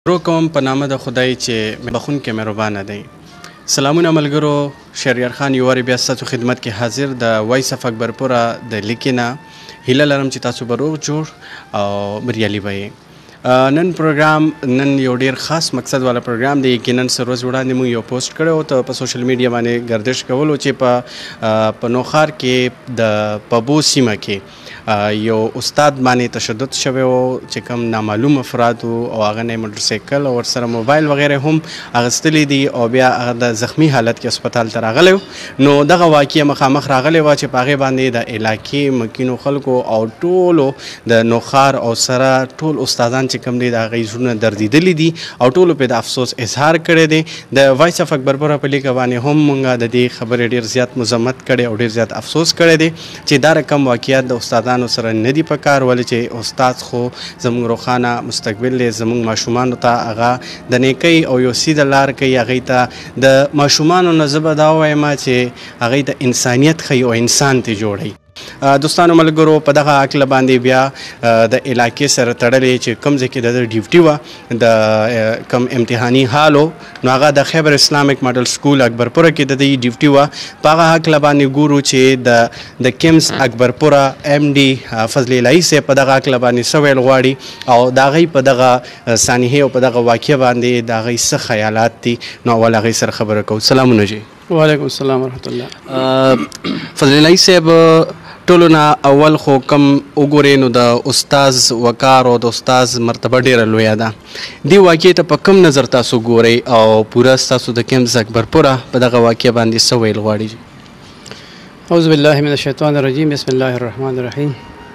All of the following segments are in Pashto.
شروع کوم په نامه د خدای چې بخونکی مهربانه دی. سلامونه ملګرو، شهریار خان یو وارې بیا ستاسو خدمت کې حاضر د وایس اف اکبرپوره د لیکنه. هیله لرم چې تاسو به روغ جوړ او بریالي به یې. نن یو ډیر خاص مقصد والا پروګرام دی. یقینا څه ورځ وړاندې موږ یو پوسټ کړی و ته په سوشل میډیا باندې ګردش کولو چې په نوښار کې د پبو سیمه کې یو استاد باندې تشدد شوی و چې کوم نامعلوم افراد و او هغه نه موټرسایکل او ورسره موبایل وغیره هم اخیستلی دي او بیا هغه د زخمی حالت کې هسپتال ته راغلی. نو دغه واقعه مخامخ راغلی وه چې په هغې باندې د علاقې مکینو خلکو او ټولو د نوښار او سره ټول استادان چې کوم دی د هغې زړونه دردېدلي دي او ټولو پرې د افسوس اظهار کړی دی. د وایس اف اکبرپوره په لیکه باندې هم موږ د دې خبرې ډېر زیات مذمت کړی او ډېر زیات افسوس کړی دی چې دا رقم واقعیت د استادانو سره نه دي په کار، ولې چې استاد خو زموږ روښانه مستقبل دی. زموږ ماشومانو ته هغه د نیکۍ او یو سیده لار کوي. هغوی ته د ماشومانو نه زه به دا ووایم چې هغوی ته انسانیت ښیي او انسان ترې جوړوي. دوستانو ملګرو، په دغه عقله باندې بیا د علاقې سره تړلې چې کوم ځای کې د ډیوټي وه، د کوم امتحاني حال و، نو هغه د خیبر اسلامک ماډل سکول اکبرپوره کې د دې ډیوټي وه. په هغه عقله باندې ګورو چې د کیمز اکبرپوره ایم ډي فضل الهي صاحب په دغه عقله باندې څه ویل غواړي او د هغوی په دغه سانحې او په دغه واقعه باندې د هغوی څه خیالات دي. نو اول هغوی سره خبره کوو. سلامونه جی. وعلیکم السلام ورحمت الله. فضل الهي صاحب، ټولو نه اول خو کم وګورئ نو د استاز وقار او د استاز مرتبه ډېره لویه ده. دې واقعې ته په کوم نظر تاسو ګورئ او پوره ستاسو د کیمز اکبرپوره په دغه واقعه باندې څه ویل غواړي؟ اعوذ بالله من الشیطان الرجیم، بسم الله الرحمن الرحیم.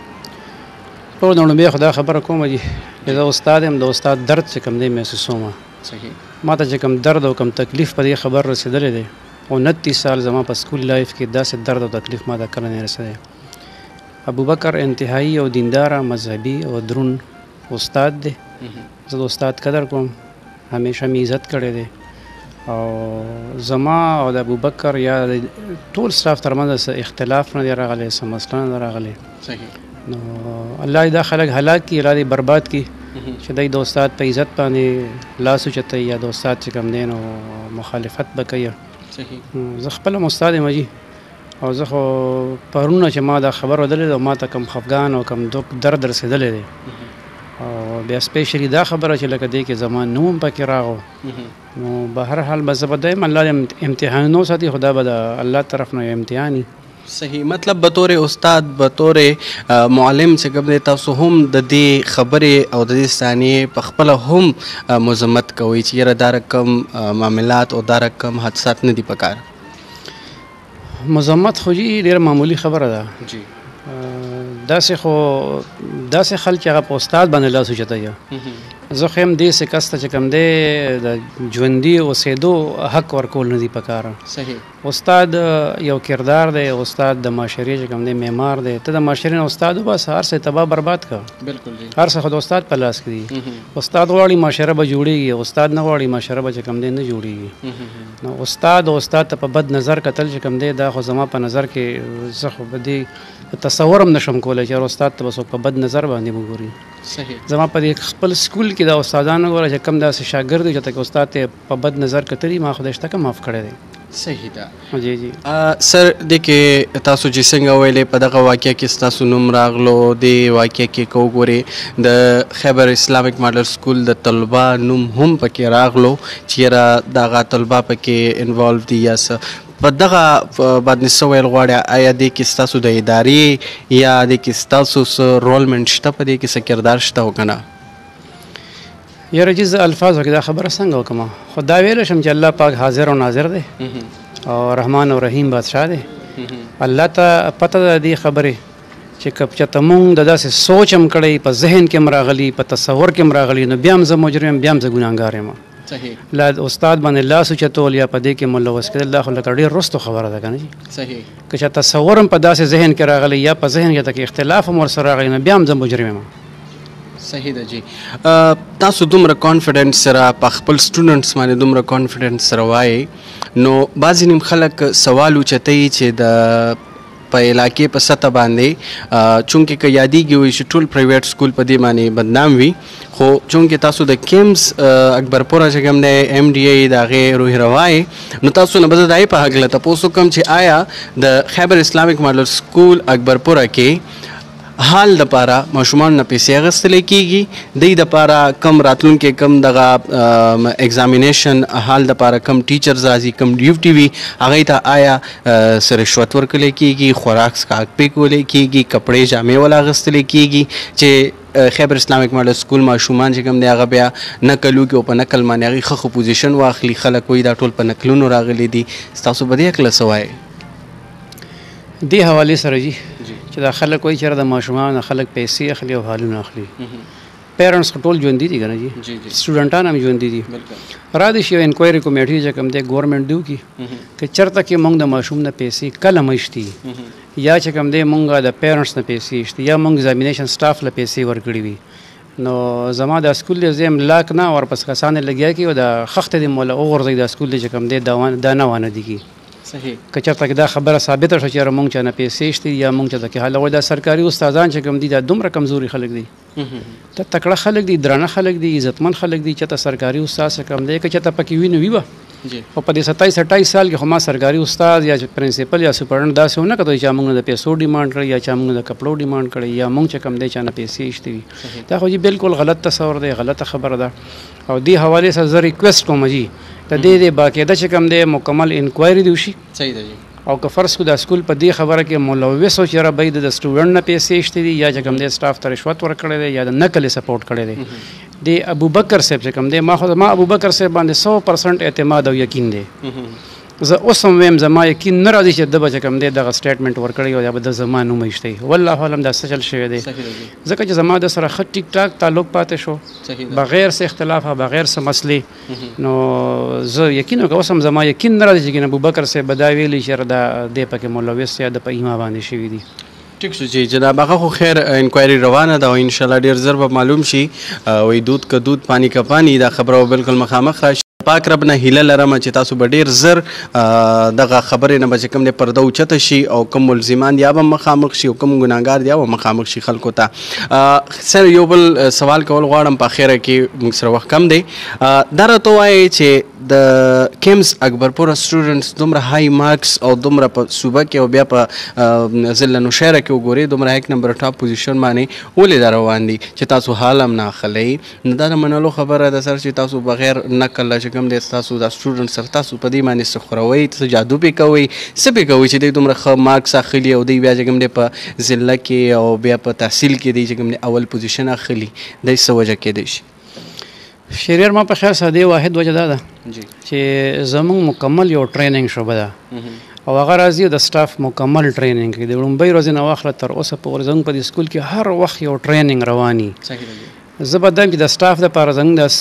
ټول نو بیا خدا خبره کوم چې زه استاد یم، د استاد درد چې کوم دی محسوسوم. ما ته چې کوم درد او کوم تکلیف په دې خبر رسېدلی دی او 29 سال زما په سکول لایف کې داسې درد او تکلیف ما ته کله نه رسېدی. ابوبکر انتهایی او دینداره مذهبي او درون استاد دی. زه د استاد قدر کوم، همیشه مې عزت کړی دی او زما او د ابوبکر یا ټول سټاف ترمنځ اختلاف نه دی راغلی، څه مسله نه ده راغلی. نو الله دا خلک هلاک کړي، الله دې برباد کړي چې دی د استاد په عزت باندې لاس اوچتوي یا د استاد چې کوم دی نو مخالفت به کوي. زه خپل هم استاد یم او زه خو پرونه چې ما دا خبر ودلی او ما ته کوم خفګان او کوم درد رسېدلی دی او بیا سپیشلی دا خبره چې لکه دی کې زما نوم پکې راغو، نو به هر حال به زه به دایم الله امتحان نو ساتي، خدا به د الله طرف نه امتحاني. صحیح، مطلب بطور استاد بطور معلم چې کوم دی تاسو هم د دې خبرې او د دې ثانیې په خپله هم مذمت کوئ چې یاره دا رقم معاملات او دا رقم حادثات نه دي په کار. مذمت خو جي ډېره معمولي خبره ده جی. داسې خلک چې هغه په استاد باندې لاس اوچتوي. زه خو یم داسې کس ته چې کوم دی د ژوندي اوسېدو حق ورکول نه دي په کار. صحیح، استاد یو کردار دی، استاد د معاشرې چې کوم دی معمار دی. ته د معاشرې نه استاد وباسه، هر څه تباه برباد کړه. بالکل جی، هر څه خو د استاد په لاس کې دي. استاد غواړي معاشره به جوړېږي، استاد نه غواړي معاشره به چې کوم دی نه جوړېږي. نو استاد ته په بد نظر کتل چې کوم دی دا خو زما په نظر کې زه خو به دې تصور هم نشم کولی چې استاد ته به څوک په بد نظر باندې وګوري. صحیح، زما په دې خپل سکول کې د استادانو ګوره چې کوم داسې شاګرد دی چې استاد ته په بد نظر کتلي، ما خدای شته که معاف کړی دی. صحیح ده جی جی. سر دې کې تاسو چې څنګه ویلې په دغه واقعه کې ستاسو نوم راغلو، دې واقعه کې که وګورې د خیبر اسلامک ماډل سکول د طلبا نوم هم پکې راغلو چې یاره دغه طلبا پکې انوالو دي یا څه. په دغه باندې څه ویل غواړي؟ آیا دې کې ستاسو د ادارې یا دې کې ستاسو څه رولمنټ شته، په دې کې څه کردار شته او که نه؟ یاره جي زه الفاظو کې دا خبره څنګه وکړم؟ خو دا ویلی شم چې الله پاک حاضر او ناظر دی او رحمان او رحیم بادشاه دی. الله ته پته ده دې خبرې چې که چېرته مونږ د داسې سوچ هم کړی، په ذهن کې هم راغلی، په تصور کې هم راغلی، نو بیا هم زه مجرم یم، بیا هم زه ګناهګار یم. لا استاد باندې لاس اوچتول یا په دې کې ملوث کېدل دا خو لکه ډېر رستو خبره ده که نه جي. صحیح، که چا تصور هم په داسې ذهن کې راغلی یا په ذهن کې تکې اختلاف هم ورسره راغلی، نو بیا هم زه مجرم یم. صحیح ده جی. تاسو دومره کانفیډنس سره په خپل سټوډنټس باندې دومره کانفیډنس سره وایي، نو بعضې نیم خلک سوال اوچتوي چې د په علاقې په سطح باندې چونکې که یادېږي وي چې ټول پرایویټ سکول په دې باندې بدنام وي خو چونکې تاسو د کیمز اکبرپوره چې کوم دی ایم ډي ای د هغې روح روای نو تاسو نه به زه د هغې په هکله تپوس وکړم چې آیا د خیبر اسلامک ماډل سکول اکبرپوره کې حال د پاره ماشومان نه پیسې اخیستلی کېږي دوی د پاره کم راتلونکي کم دغه ایگزامینیشن حال د پاره کم ټیچرز راځي کم ډیوټي وي هغې ته آیا څه رشوت ورکولی کېږي خوراک څښاک پې کولی کېږي کپړې جامې ول اخیستلی کېږي چې خیبر اسلامک ماډل سکول ماشومان چې کوم دی هغه بیا نقل وکړي او په نقل باندې هغې ښه ښه پوزیشن واخلي خلک وایي دا ټول په نقلونو راغلي دي ستاسو په دې هکله څه وایي دې حوالې سره جي چې دا خلک وایي چې د ماشومانو خلک پیسې اخلي او حالونه اخلي پیرنټس خو ټول ژوندي دي که نه جي سټوډنټان هم ژوندي دي را دي شي یو انکوایري کمیټي چې کوم دی ګورنمنټ دی وکړي که چېرته کې موږ د ماشوم نه پیسې کله میشتي یا چې کوم دی موږ د پیرنټس نه پیسې ایشتي یا موږ ایگزامینیشن سټاف له پیسې ورکړي وي نو زما د سکول دی زه املاک نه ورپس کسانې لګیا کړي او د خښته دې موله وغورځوي د سکول دی چې کوم دی دا نه وانه دي کړي صحیح که چېرته کې دا خبره ثابته شوه چې یاره موږ چا نه پیسې ایشتي یا موږ چېرته کې هلته وایي دا سرکاري استادان چې کوم دي دا دومره کمزوري خلک دي دا تکړه خلک دي درانه خلک دي عزتمن خلک دي چېرته سرکاري استاد څه کم دی که چېرته پکې وي نو وي به خو په دې 27-28 سال کې خو ما سرکاري استاد یا پرنسپل یا سپرنټ داسې ونه کړی چې موږ د پیسو ډیمانډ کړی یا چې موږ د کپړو ډیمانډ کړی یا موږ چې کم دی چا نه پیسې ایشتې وي دا خو جي بالکل غلط تصور دی غلطه خبره ده او دې حوالې سره زه ریکویسټ کوم جي د دې باقاعده چې کم دی مکمل انکوایري دی وشي صحیح ده جی او که فرض کو د سکول په دې خبره کې ملوث و چې را باید د سټوډنټ نه پیسې ایشتې دي یا چې کوم دی سټاف ته رشوت ورکړی دی یا د نقل سپورټ کړی دی د ابوبکر صاحب چې کوم دی ما ابوبکر صاحب باندې 100% اعتماد او یقین دی زه اوس هم ویم زما یقین نه راځي چې د به چې کوم دی دغه سټیټمنټ ورکړی او یا به د زما نوم ایشتی والله اعلم دا څه چل شوی دی ځکه چې زما د سره ښه ټیک ټاک تعلق پاتې شو بغیر څه اختلاف بغیر څه مسلې نو زه یقین وکړم اوس هم زما یقین نه راځي چې ابوبکر صاحب به دا ویلي چې دا دی پکې ملوث یا د په ایما باندې شوي دي ټیک شو چې جناب هغه خو خیر انکوایري روانه ده او انشاءالله ډېر زر به معلوم شي وایي دود که دود پانی که پانی دا خبره بالکل مخامخ راشي پاک رب نه هیله لرم چې تاسو به ډېر زر دغه خبرې نه به چې کوم دی پرده اوچته شي او کوم ملزمان دي به مخامخ شي او کوم ګناهګار دي به مخامخ شي خلکو ته سر یو بل سوال کول غواړم په اخره کې موږ سره وخت کم دی دا راته وایي چې د کیمز اکبرپوره سټوډنټس دومره های مارکس او دومره په صوبه کې او بیا په ضلع نوشهره کې وګورئ دومره 1 نمبر ټاپ پوزیشن باندې ولې دا روان دي چې تاسو حال هم نه اخلئ نو دا د منلو خبره ده سر چې تاسو بغیر نقل چې کوم دی تاسو دا سټوډنټ سره تاسو په دې باندې څه خوروئ څه جادو پې کوئ څه پې کوئ چې دوی دومره ښه مارکس اخلي او دوی بیا چې کوم دی په ضلع کې او بیا په تحصیل کې دی چې کوم دی اول پوزیشن اخلي دی څه وجه کېدی شي شریر ما په خیال سره دی واحد وجه دا ده چې زموږ مکمل یو ټریننګ شوبه ده او هغه راځي د سټاف مکمل ټریننګ کوي د لومړۍ ورځې نه واخله تر اوسه پورې زموږ په دې سکول کې هر وخت یو ټریننګ رواني زه به دم چې د سټاف دپاره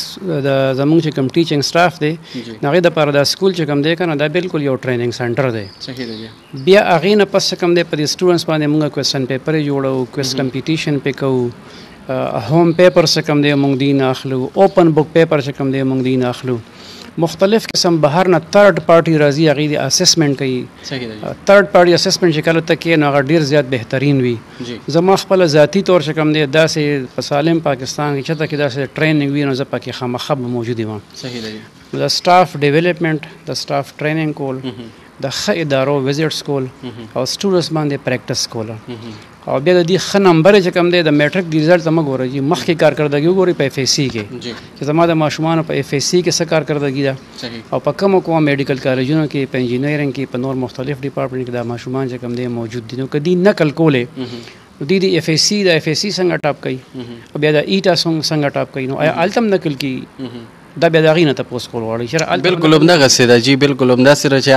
زموږ چې کوم ټیچنګ سټاف دی د هغې دپاره دا سکول چې کوم دی که نه دا بالکل یو ټریننګ سنټر دی بیا هغې نه پس چې کوم دی په دې سټوډنټس باندې موږ کوېسچن پیپر یې جوړوو کویز کمپیټیشن پې کوو هوم پیپر څه کوم دی موږ دی نه اخلو اوپن بک پیپر چې کوم دی موږ دی نه اخلو مختلف قسم بهر نه تھرډ پارټي راځي هغې د اسسمنټ کوي تھرډ پارټي اسسمنټ چې کله ته کوې نو هغه ډېر زیات بهترین وي زما خپله ذاتي طور چې کوم دی داسې په سالم پاکستان کې چېرته کې داسې ټریننګ وي نو زه پکې خامخا به موجود یم د سټاف ډیولپمنټ د سټاف ټریننګ کول د ښه ادارو وزټس کول او سټوډنټس باندې پریکټس کول او بیا د دې ښه نمبر چې کوم دی د میټرک د ریزلټ ته مه ګورئ چې مخکې کارکردګي وګورئ په اف ایس سی کې چې زما د ماشومانو په اف ایس سی کې څه کارکردګي ده او په کومو میډیکل کالجونو کې په انجینرینګ کې په نور مختلف ډپارټمنټ کې دا ماشومان چې کوم دی موجود دي نو که دوی نقل کولې نو دوی د اف ایس سی څنګه ټاپ کوي او بیا د ایټا څنګه ټاپ کوي نو آیا هلته هم نقل کیږي دا بیا د هغې نه تپوس کول غواړي چې بالکل همدغسې ده جي بالکل همداسې ده چې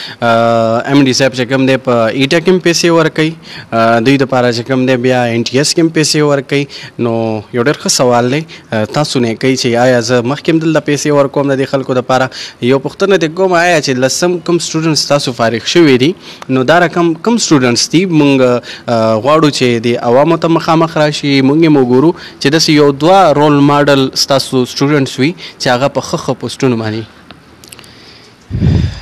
آیا ایم ډي صاحب چې کوم دی په ایټا کې هم پیسې ورکوي دوی دپاره چې کوم دی بیا این ټي ایس کې هم پیسې ورکوي نو یو ډېر ښه سوال دی تاسو نه کوي چې آیا زه مخکې هم دلته پیسې ورکوم د دې خلکو دپاره یو پوښتنه دې کوم آیا چې لسم کوم سټوډنټس تاسو فارغ شوي دي نو دا رقم کوم سټوډنټس دي موږ غواړو چې د عوامو ته مخامخ راشي موږ یې وګورو چې داسې یو 2 رول ماډل ستاسو سټوډنټس وي چې هغه په ښه پوسټونو باندې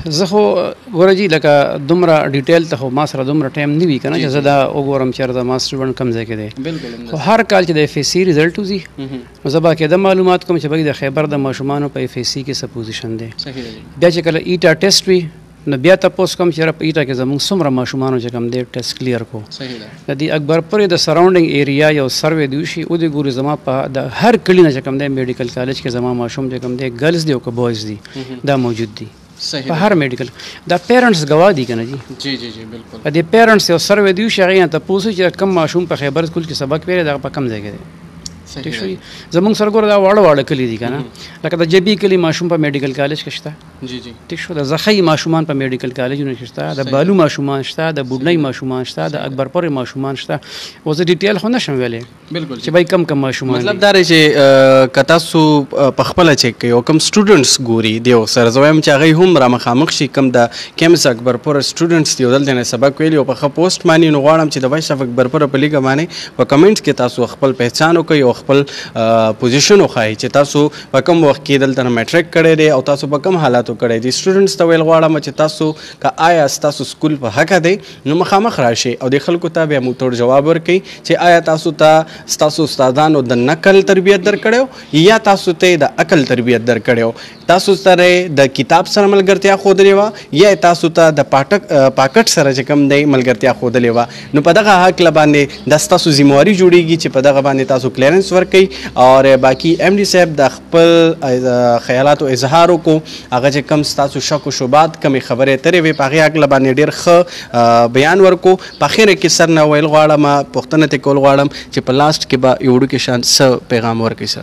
زه خو ګوره جي لکه دومره ډیټیل ته خو ما سره دومره ټایم نه وي که نه چې زه دا وګورم چېرته ما سټوډنټ کوم ځای کې دی خو هر کال چې د اف ایس سی رزلټ وځي نو زه به کېده معلومات کوم چې بګي د خیبر د ماشومانو په اف ایس سی کې څه پوزیشن دی بیا چې کله ایټا ټیسټ وي نو بیا تاسو کوم چې په ایټا کې زموږ څومره ماشومانو چې کوم دی ټیسټ کلیر کو د دې اکبرپور د سراونډینګ ایریا یو سروې دی شي او د ګوري زما په د هر کلی نه چې کوم دی میډیکل کالج کې زما ماشوم چې کوم دی ګرلز دی او که بوایز دی دا موجود دي په هر میډیکل دا پیرنټس گواه دي کنه جی جی بالکل د پیرنټس یو سروې دی شي هغه ته پوښتنه چې کم ماشوم په خیبر سکول کې سبق ویل دا په کم ځای کې دی ٹھیک شو زمونږ سره ګوره دا واړه کلی دي کنه لکه د جبی کلی ماشوم په میډیکل کالج کې شته جی جی ٹھیک شو د زخی ماشومان په میډیکل کالجونو کې شته د بالو ماشومان شته د بوډنۍ ماشومان شته د اکبرپور ماشومان شته اوس ډیټیل خو نشم ویلې بالکل چې بای کم ماشومان مطلب دا دی چې کتا سو په خپل چیک کوي او کم سټوډنټس ګوري دی او سره زویم چې هغه هم را مخامخ شي کم د کیمس اکبرپور سټوډنټس دی دلته نه سبق ویلی او په خپل پوسټ مانی نو غواړم چې د وایس اف اکبرپور په لیګه باندې په کمنټس کې تاسو خپل پہچان وکړئ او خپل پوزیشن وخایي چې تاسو په کوم وخت کې دلته میټریک کړی دی او تاسو په کوم حالاتو کړی دی سټوډنټس ته ویل غواړم چې تاسو که آیا تاسو سکول په حق دی نو مخامخ راشي او د خلکو ته بیا مو تور جواب ورکړي چې آیا تاسو ته تاسو استادانو د نقل تربیت درکړو یا تاسو ته د عقل تربیت درکړو تاسو سره د کتاب سره ملګرتیا ښودلې وه یا تاسو ته د پاکټ سره چې کوم دی ملګرتیا ښودلې وه نو په دغه حق باندې د تاسو ذمہواري جوړیږي چې په دغه باندې تاسو کلیرنس ورکړئ اور باقی ایم डी صاحب د خپل خیالاتو اظهار کو هغه چې کم تاسو شک او شبهات کمی خبره ترې وي په هغې حق باندې ډېر ښه بیان ورکو په اخره کې سر نه ویل غواړم پوښتنه ترې کول غواړم چې په لاسټ کې به یو وړوکی شان څه پیغام ورکړي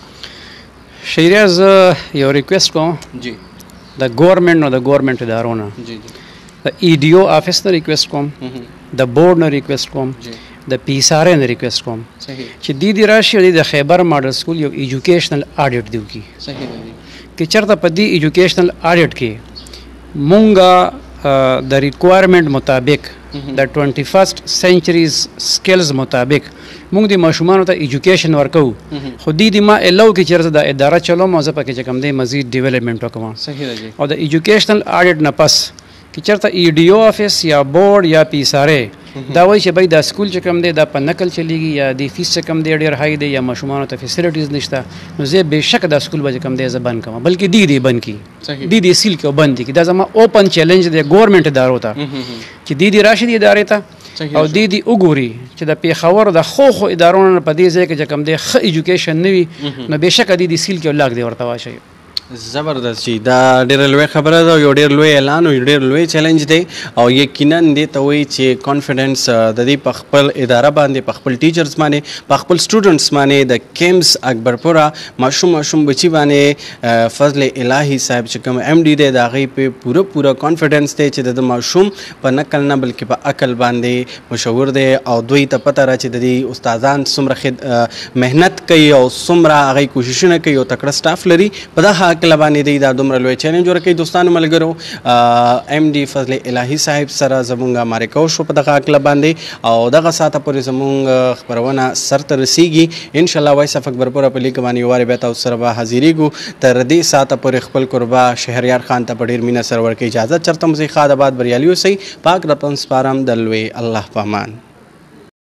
سر شهریار زه یو ریکویسټ کوم جی د ګورنمنټ نو د ګورنمنټ ادارو نه جی د ای ډي او آفس ته ریکویسټ کوم د بورډ نه ریکویسټ کوم د پی اس آر نه ریکویسټ کوم چې دی راشي د خیبر ماډل سکول یو ایجوکیشنل اډیټ دیو کی چې چرته په دې ایجوکیشنل اډیټ کې مونږه د ریکوایرمنٹ مطابق د 21st سنچریز سکلز مطابق مونږ د ماشومانو ته ایجوکیشن ورکو خو دې ما الو کې چرته د اداره چلو مزه پکې چې کم دی مزید ډیولپمنٹ وکړم او د ایجوکیشنل اډیټ نه پس چې چرته ای ډي او آفس یا بورډ یا پی اس آر دا وایي چې بای دا سکول چې کوم دی دا په نقل چلیږي یا د فیس چې کوم دی ډېر های دی یا ماشومانو ته فیسیلیټیز نشته نو زه بېشکه دا سکول به چې کوم دی زه بند کوم بلکې دی بند کړي دی سیل کې بند کړي دا زما اوپن چیلنج دی ګورنمنټ ادارو ته چې دی راشي دی ادارې ته او دی وګوري چې د پیښور د خو ادارو نه په دې ځای کې چې کوم دی ښه ایجوکیشن نه وي نو بېشکه دی سیل کې لاګ دی ورته واشي زبردست چې دا ډېره لوی خبره ده یو ډېر لوی اعلان او ډېر لوی چیلنج دی او یقینا دې ته وایي چې کانفیډنس د دې په خپل اداره باندې په خپل ټیچرز باندې په خپل سټوډنټس باندې د کیمس اکبرپورا ماشوم بچي باندې فضل الهي صاحب چې کوم ایم ډي دی د هغې په پوره کانفیډنس دی چې د ماشوم په نقل نه بلکې په عقل باندې مشهور دی او دوی ته پته را چې د دې استادان څومره محنت کوي او څومره هغې کوششونه کوي او تکړه سټاف لري په دغه کله باندې دی دا دومره لوی چیلنج ورکوي دوستانو ملګرو ایم ډي فضل الهي صاحب سره زمونږ مرکه وشو په دغه عقله باندې او دغه ساعته پورې زمونږ خپرونه سر ته رسیږي انشاءالله وایس اف اکبرپوره په لیک باندې یو وارې بیا تاسو سره به حاضرېږو تر دې ساعته پورې خپل قربا شهریار خان ته په ډېر مینه سره ورکوي اجازه چېرته مو ښاد آباد بریالي اوسئ پاک ربن سپارم د لوی الله په امان